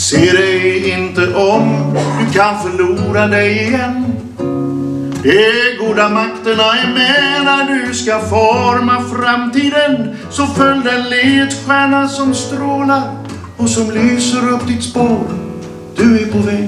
Se dig inte om, du kan förlora dig igen. De goda makterna är med när du ska forma framtiden. Så följ den ledstjärna som strålar och som lyser upp ditt spår. Du är på väg.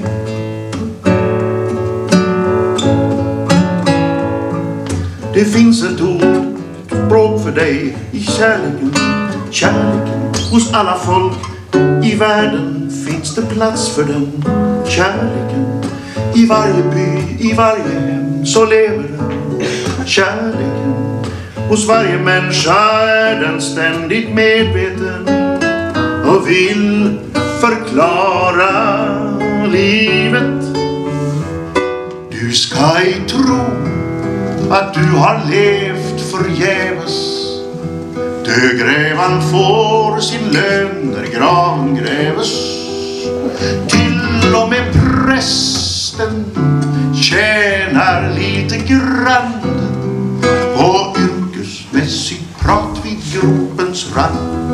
Det finns ett ord, ett språk för dig i kärleken. Kärleken hos alla folk i världen finns det plats för den. Kärleken i varje by, i varje hem så lever den. Kärleken hos varje människa är den ständigt medveten och vill förklara livet. Du ska ej tro att du har levt förgäves. Dödgrävan får sin lön där graven gräves. Till och med prästen tjänar lite grann på yrkesmässigt prat vid gropens rand.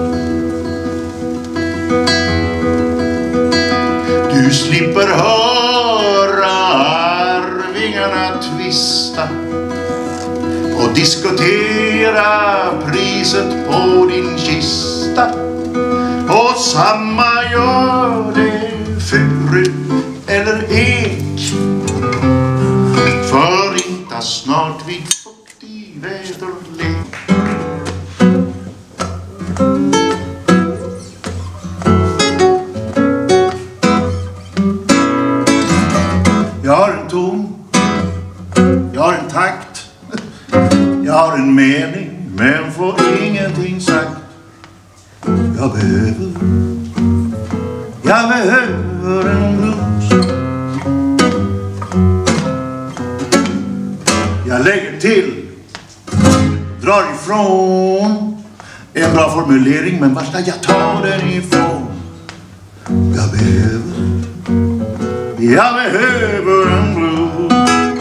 Du slipper höra arvingarna tvista och diskutera priset på din kista. Och samma gör det furu eller ek. Förinta snart vid fuktig väderlek. Jag har en ton, jag har en takt, jag har en mening men får ingenting sagt. Jag behöver en blues. Jag lägger till, drar ifrån. En bra formulering, men var ska jag ta den ifrån? Jag behöver en blues.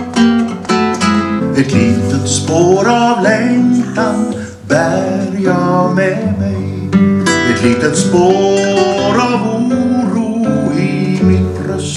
Ett litet spår av längtan bär jag med mig. Ett litet spår av oro i mitt bröst.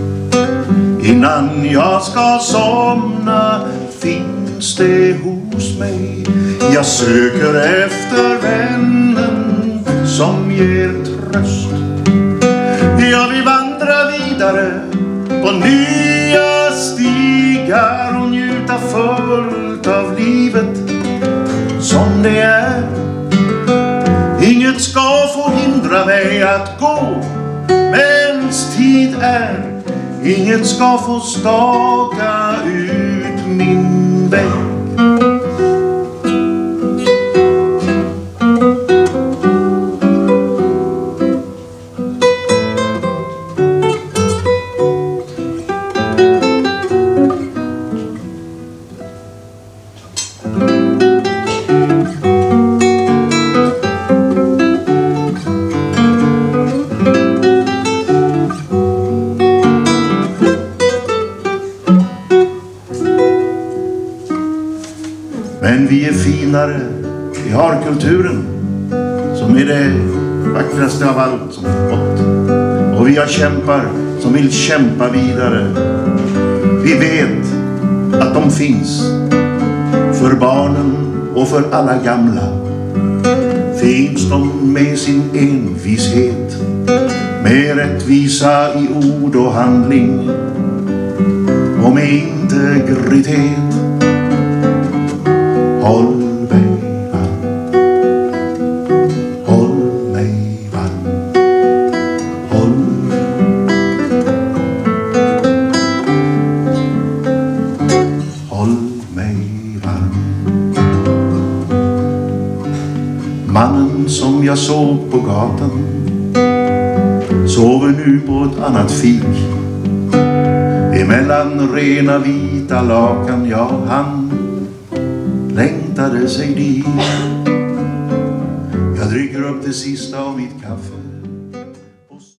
Innan jag ska somna finns det hos mig. Jag söker efter vännen som ger tröst. Jag vill vandra vidare på nya stigar och njuta fullt av livet som det är. Inget ska få hindra mig att gå mens tid är. Inget ska få staka ut min väg. Men vi är finare, vi har kulturen som är det vackraste av allt som fått. Och vi har kämpar som vill kämpa vidare. Vi vet att de finns för barnen och för alla gamla. Finns de med sin envishet, med rättvisa i ord och handling och med integritet. Håll mig varm, håll mig varm, håll mig varm. Mannen som jag såg på gatan sover nu på ett annat fik. Emellan rena vita lakan, ja, han längtade sig dit. Jag dricker upp det sista av mitt kaffe.